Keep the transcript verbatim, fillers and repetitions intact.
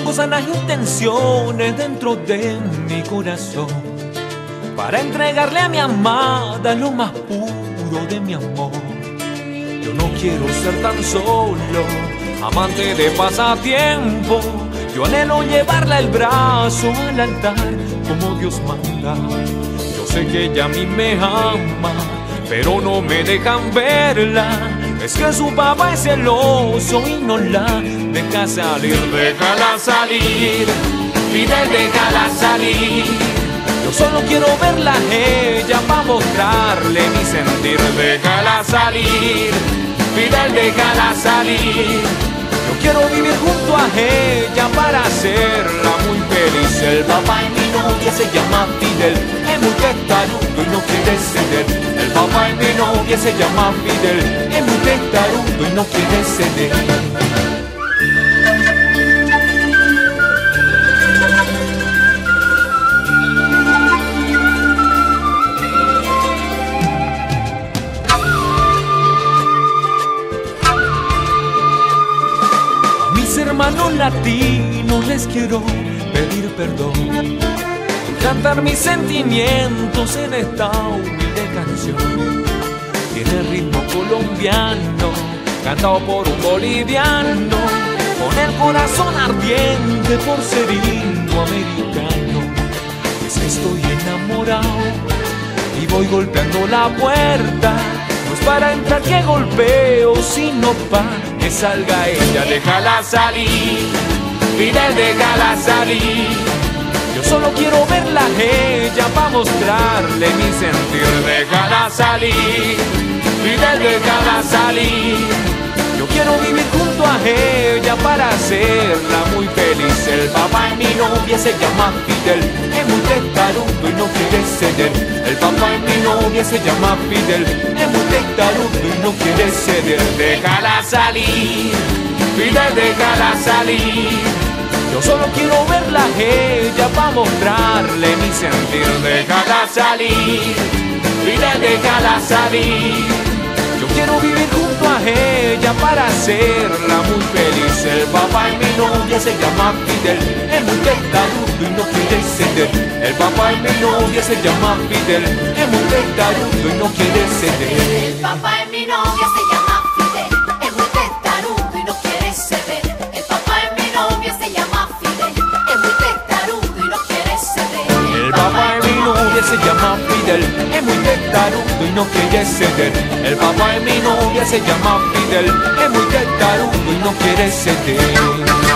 Tengo sanas intenciones dentro de mi corazón para entregarle a mi amada lo más puro de mi amor. Yo no quiero ser tan solo amante de pasatiempo. Yo anhelo llevarla el brazo al altar como Dios manda. Yo sé que ella a mí me ama, pero no me dejan verla. Es que su papá es celoso y no la deja salir. Déjala salir, Fidel, déjala salir. Yo solo quiero verla a ella para mostrarle mi sentir. Déjala salir, Fidel, déjala salir. Yo quiero vivir junto a ella para hacerla muy feliz. El papá de mi novia se llama Fidel, es muy testarudo y no quiere ceder. El papá de mi novia se llama Fidel, es muy testarudo y no quiere ceder. Hermanos latinos, les quiero pedir perdón por cantar mis sentimientos en esta humilde canción. Tiene ritmo colombiano, cantado por un boliviano, con el corazón ardiente por ser indoamericano. Es que estoy enamorado y voy golpeando la puerta. No es para entrar que golpeo, sino para que salga ella. Déjala salir, Fidel, déjala salir. Yo solo quiero verla a ella para mostrarle mi sentir. Déjala salir, Fidel, déjala salir. Yo quiero vivir junto a ella para hacerla muy feliz. El papá de mi novia se llama Fidel, es muy testarudo y no quiere ceder. El papá de mi novia se llama Fidel, es muy testarudo y no quiere ceder. Déjala salir, Fidel, déjala salir. Yo solo quiero verla a ella para mostrarle mi sentir. Déjala salir, Fidel, déjala salir. Yo quiero vivir junto a ella para hacerla muy feliz. El papá de mi novia se llama Fidel, es muy testarudo y no quiere ceder. El papá de mi novia se llama Fidel, es muy testarudo y no quiere ceder. El papá de mi novia se llama Fidel, es muy testarudo y no quiere ceder. El papá de mi novia se llama Fidel, es muy testarudo y no quiere ceder. El papá de mi novia se llama Fidel, es muy testarudo y no quiere ceder. El papá de mi novia se llama Fidel, es muy testarudo y no quiere ceder.